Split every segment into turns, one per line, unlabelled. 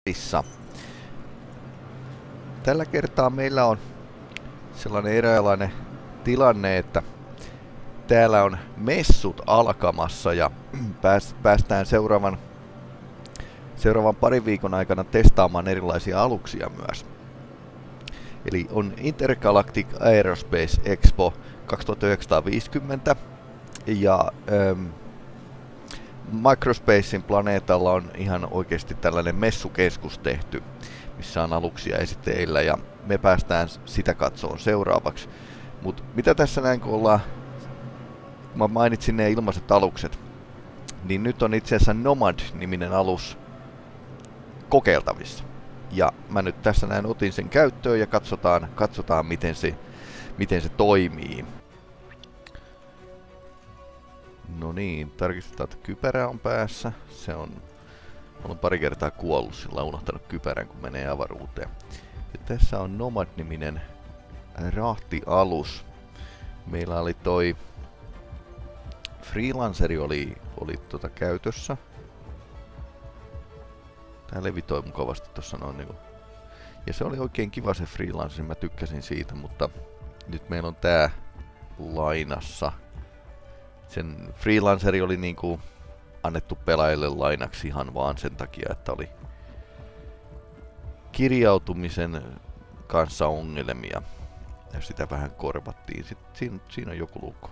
Issa. Tällä kertaa meillä on sellainen eräänlainen tilanne, että täällä on messut alkamassa ja päästään seuraavan parin viikon aikana testaamaan erilaisia aluksia myös. Eli on Intergalactic Aerospace Expo 2950 ja Microspacein planeetalla on ihan oikeasti tällainen messukeskus tehty, missä on aluksia esiteillä ja me päästään sitä katsomaan seuraavaksi. Mutta mitä tässä näin kun ollaan, mä mainitsin ne ilmaiset alukset, niin nyt on itse asiassa Nomad-niminen alus kokeiltavissa. Ja mä nyt tässä näin otin sen käyttöön ja katsotaan miten se toimii. No niin, tarkistetaan, että kypärä on päässä. Olen pari kertaa kuollut sillä, unohtanut kypärän kun menee avaruuteen. Ja tässä on Nomad-niminen rahtialus. Meillä oli toi Freelanceri oli käytössä. Tää levitoi mukavasti tossa noin niinku. Ja se oli oikein kiva se Freelanceri, mä tykkäsin siitä, mutta nyt meillä on tää lainassa. Sen Freelanceri oli niinku annettu pelaajille lainaksi ihan vaan sen takia, että oli kirjautumisen kanssa ongelmia. Ja sitä vähän korvattiin. Sitten siinä on joku luku.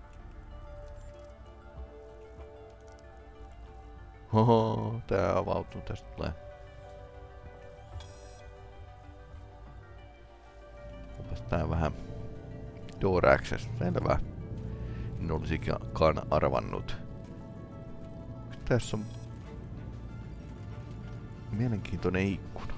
Hoho, tää avautuu, tästä tulee. Onpas tää vähän Door Access, selvä. En olisikaan arvannut. Tässä on mielenkiintoinen ikkuna.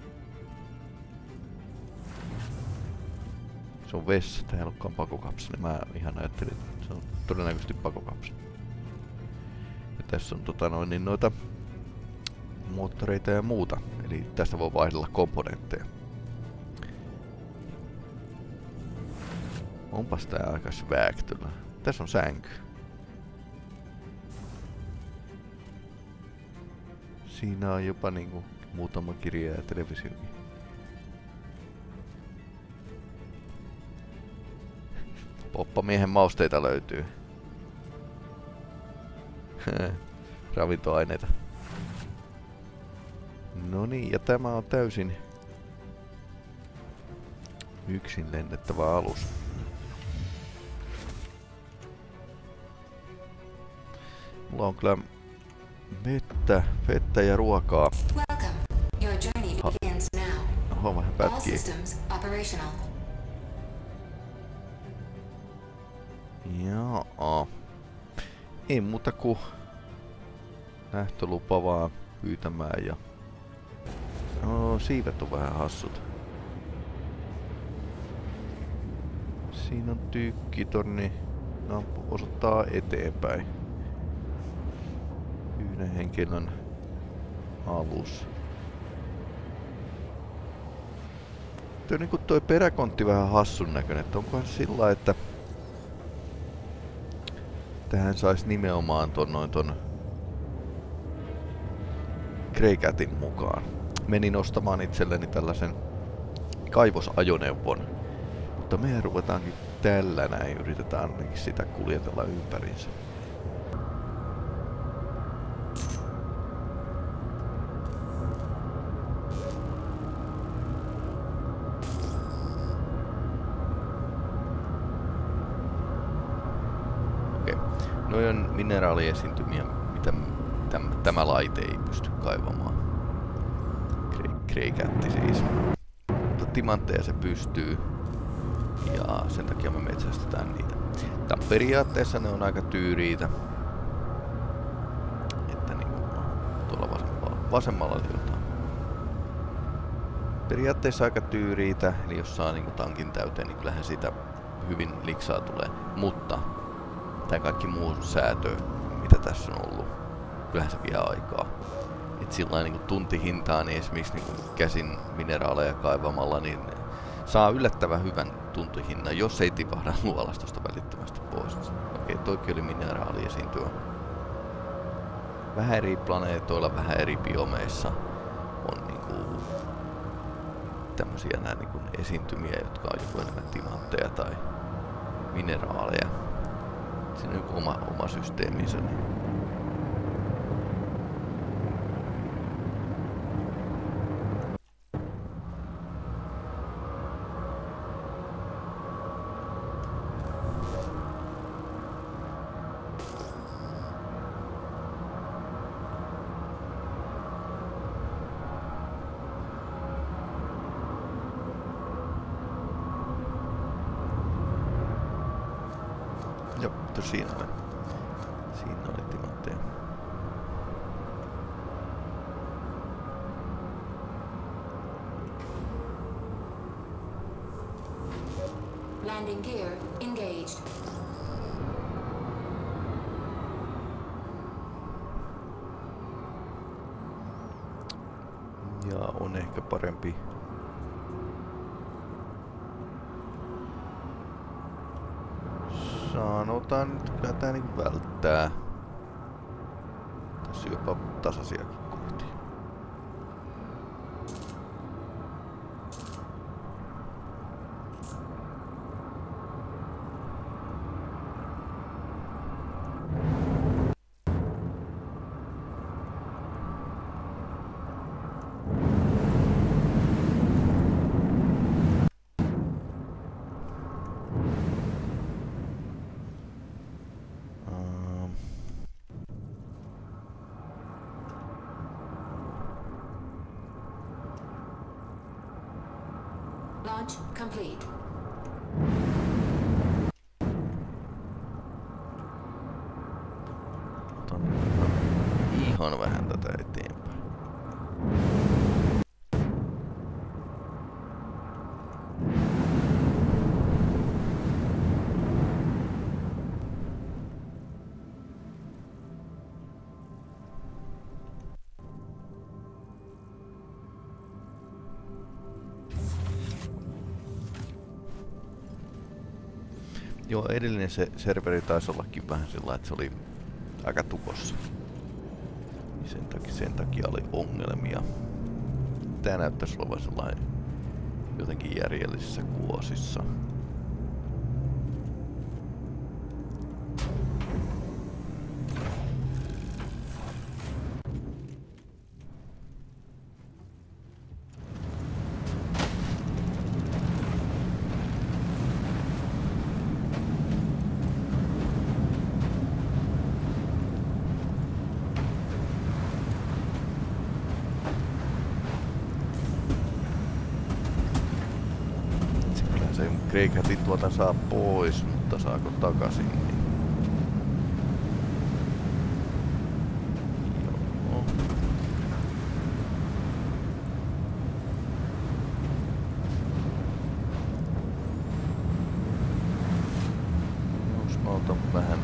Se on vessa, tää ei olekaan pakokapseli. Mä ihan ajattelin, että se on todennäköisesti pakokapseli. Ja tässä on noita moottoreita ja muuta. Eli tästä voi vaihdella komponentteja. Onpas tää aika swag kyllä. Tässä on sänky. Siinä on jopa niinku muutama kirja ja televisiokin. Poppamiehen mausteita löytyy. Ravintoaineita. No niin, ja tämä on täysin yksin lennettävä alus. Mulla on kyllä vettä ja ruokaa. Oho, vähän pätkii. Joo. Ei muuta kuin lähtölupa vaan pyytämään ja... siivet on vähän hassut. Siinä on tykkitorni. No, osoittaa eteenpäin. Yhden henkilön alus. Tuo niinku toi peräkontti vähän hassun näköinen, että onkohan sillä, että tähän sais nimenomaan ton Grey Catin mukaan. Menin ostamaan itselleni tällaisen kaivosajoneuvon, mutta mehän ruvetaankin tällä näin, yritetään ainakin sitä kuljetella ympäriinsä. Noi on mineraaliesiintymiä, mitä tämä laite ei pysty kaivamaan. Grey Cat siis. Mutta timantteja se pystyy. Ja sen takia me metsästetään niitä. Periaatteessa ne on aika tyyriitä. Että niinku tuolla vasemmalla oli jotain. Periaatteessa aika tyyriitä, eli jos saa niinku tankin täyteen, niin kyllähän siitä hyvin liksaa tulee. Mutta tää kaikki muu säätö, mitä tässä on ollut, kyllähän se vie aikaa. Et sillain niinku tuntihintaan niin esimerkiksi niinku käsin mineraaleja kaivamalla, niin saa yllättävän hyvän tuntihinnan, jos ei tipahda luolastosta välittömästi pois. Okei, toikin oli mineraali esiintyä. Vähän eri planeetoilla, vähän eri biomeissa on tämmösiä nää niin kuin esiintymiä, jotka on joko enemmän timantteja tai mineraaleja. Siinä on joku oma systeeminsä. Niin. Joo, siinä oli timantteja.
Landing gear engaged.
Ja on ehkä parempi sanotaan nyt, kyllä tää niinku välttää. Tässä jopa tasaisiakin kohtia.
Launch complete.
Otan ihan vähän tätä eteenpäin. Joo, edellinen se serveri taisi ollakin vähän sillä, että se oli aika tukossa. Sen takia oli ongelmia. Tää näyttäisi olevan sellainen jotenkin järjellisissä kuosissa. Craighatin tuolta saa pois, mutta saako takaisin? Niin. Joo. Jos mä otan vähän...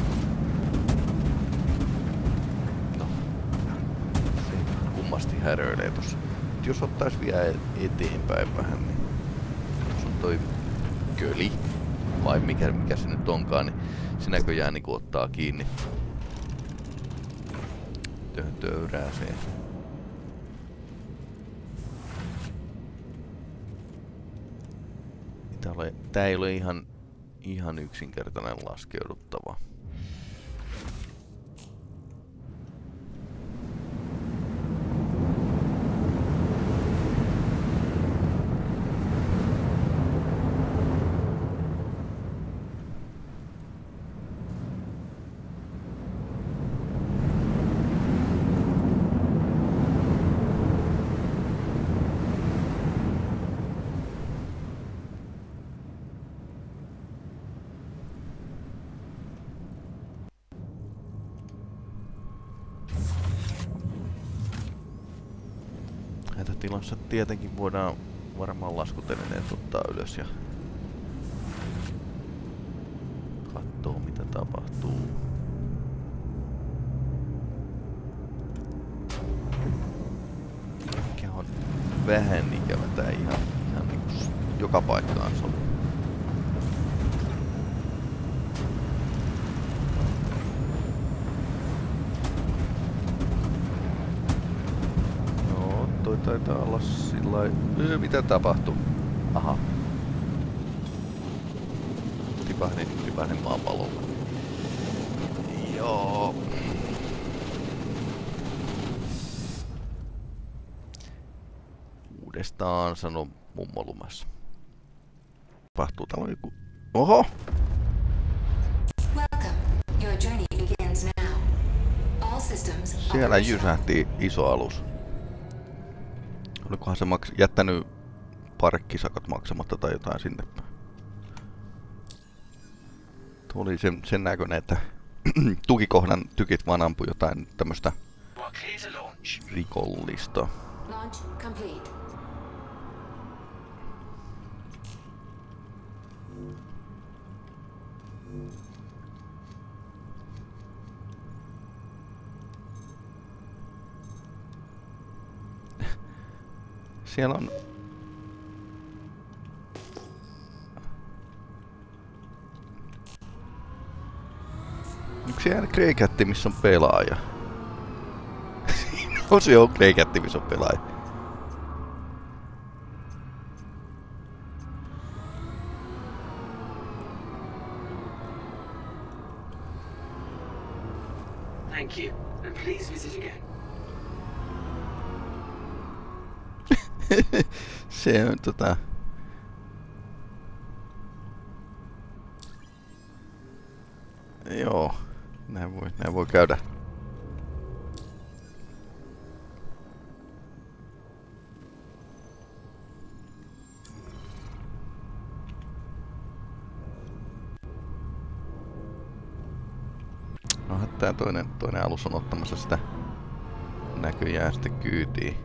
No. Se kummasti häröilee tossa. Jos ottais vielä eteenpäin vähän, niin... Tuossa on toi... köli, vai mikä se nyt onkaan, niin se näköjään niin ottaa kiinni töyrääseen. Tää ei ole ihan yksinkertainen laskeuduttava. Hätätilassa tietenkin voidaan varmaan laskutelineet ottaa ylös ja katsoo mitä tapahtuu. Mikä on vähän ikävä tää ihan niinku joka paikkaan sopii. Toi taitaa olla sillai... Mitä tapahtuu? Aha. Tipahdin maapallolla. Joo. Uudestaan sano mummo lumassa. Tapahtuu täällä joku... Oho!
Welcome. Your journey begins now. All systems
Siellä jysähti iso alus. Olikohan se jättänyt parkkisakot maksamatta tai jotain sinne päin. Tuo oli sen näköinen, että tukikohdan tykit vaan ampui jotain tämmöstä rikollista.
Launch complete.
Siellä on... Onko siellä Greycatti, missä on pelaaja? On se on Greycatti, missä on pelaaja.
Thank you, and please visit again.
Se on Joo, näin voi käydä. No, tää toinen alus on ottamassa sitä näköjään sitten kyytiin.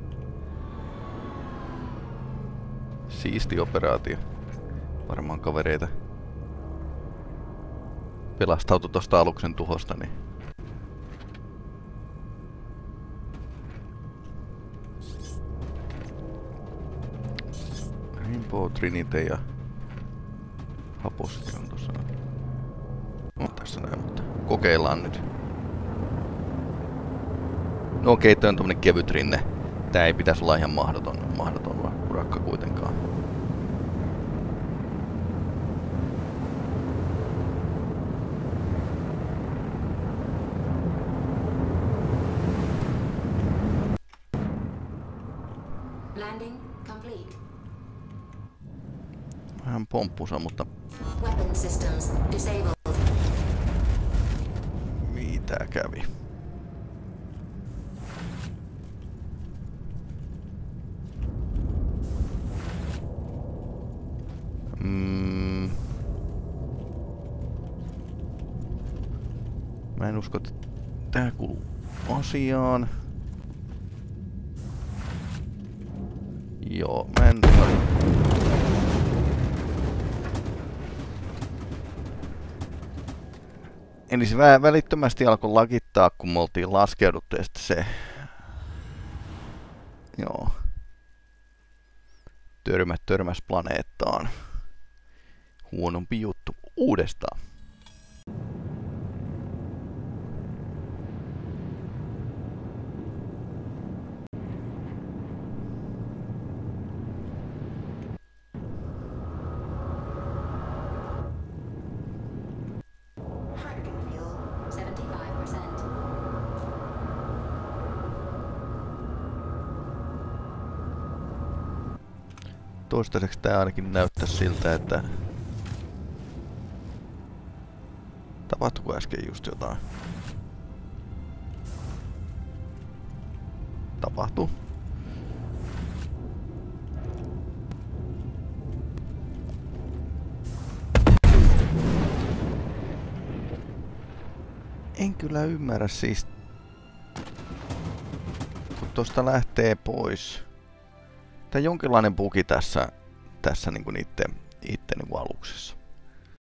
Siisti operaatio. Varmaan kavereita pelastautui tosta aluksen tuhosta, niin... Rainbow, Trinity ja Haposkin on tossa. No tässä näin, mutta kokeillaan nyt. No okei, toi on tommonen kevyt rinne. Tää ei pitäisi olla ihan mahdoton urakka kuitenkaan.
Landing complete.
Vähän pomppusa, mutta...
Weapon systems disabled.
Mitä kävi? Mä en usko, että tää kuuluu asiaan. Joo, mä en... Eli se välittömästi alkoi lagittaa, kun me oltiin laskeuduttu ja sitten se... Joo. Törmäs planeettaan. Huonompi juttu. Uudestaan.
Hydrogen fuel 75%.
Toistaiseksi tää ainakin näyttää siltä, että... Tapahtuiko äsken just jotain? Tapahtuu. En kyllä ymmärrä siis... Kun tosta lähtee pois. Tää jonkinlainen bugi tässä niinku itse niinku aluksessa.